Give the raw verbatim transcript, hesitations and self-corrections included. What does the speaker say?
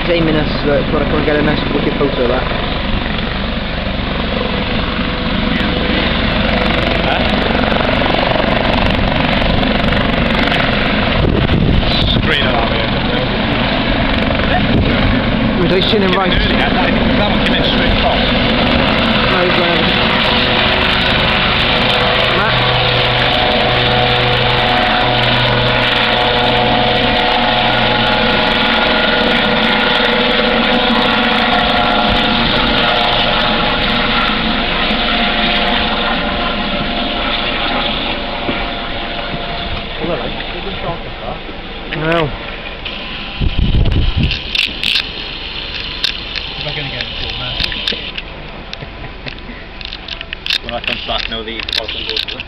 He's aiming us, uh, if you want to come and get a nice wicked photo of that. Huh? Screen alarm here. He's shooting right. That one came in straight across. No, he's going over. Matt? Well. I'm not going to get it full now. When I come back, now the bottom goes to it.